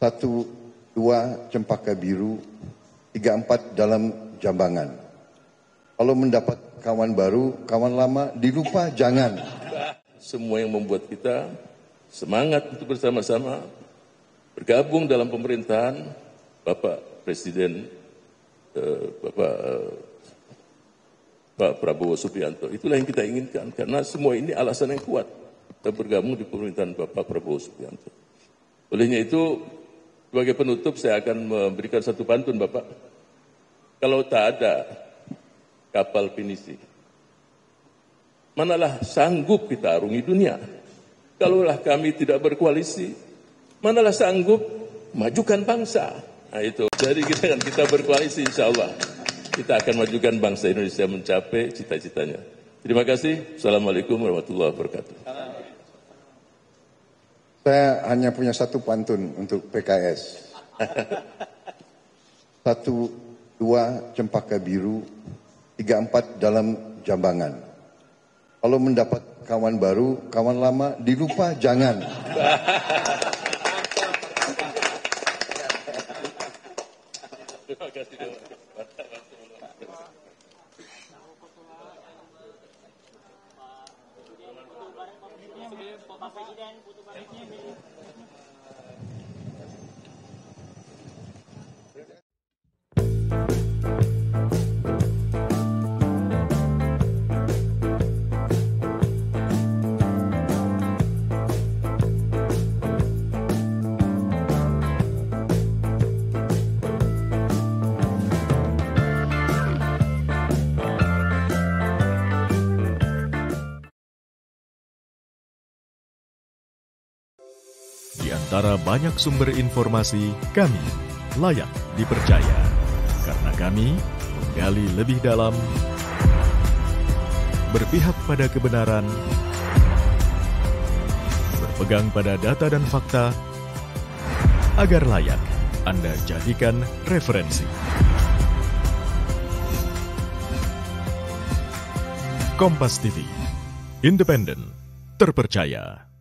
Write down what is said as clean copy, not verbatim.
1, 2 cempaka biru, 3, 4 dalam jambangan. Kalau mendapat kawan baru, kawan lama dilupa jangan. Semua yang membuat kita semangat untuk bersama-sama bergabung dalam pemerintahan Bapak Presiden Pak Prabowo Subianto. Itulah yang kita inginkan, karena semua ini alasan yang kuat kita bergabung di pemerintahan Bapak Prabowo Subianto. Olehnya itu, sebagai penutup saya akan memberikan satu pantun, Bapak. Kalau tak ada kapal pinisi, manalah sanggup kita arungi dunia. Kalaulah kami tidak berkoalisi, manalah sanggup majukan bangsa. Nah itu, jadi kita berkoalisi, insya Allah kita akan majukan bangsa Indonesia mencapai cita-citanya. Terima kasih. Assalamualaikum warahmatullahi wabarakatuh. Saya hanya punya satu pantun untuk PKS. 1, 2 cempaka biru, 3, 4 dalam jambangan. Kalau mendapat kawan baru, kawan lama dilupa jangan. Terima kasih. Di antara banyak sumber informasi, kami layak dipercaya. Karena kami menggali lebih dalam, berpihak pada kebenaran, berpegang pada data dan fakta, agar layak Anda jadikan referensi. Kompas TV, independen, terpercaya.